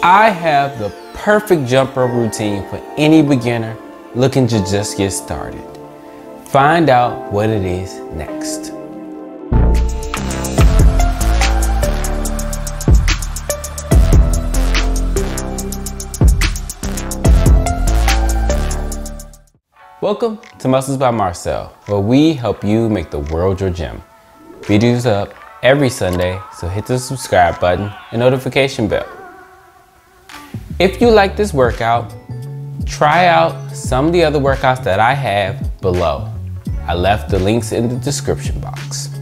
I have the perfect jump rope routine for any beginner looking to just get started. Find out what it is next. Welcome to Muscles by Marcell, where we help you make the world your gym. Videos up every Sunday, so hit the subscribe button and notification bell. If you like this workout, try out some of the other workouts that I have below. I left the links in the description box.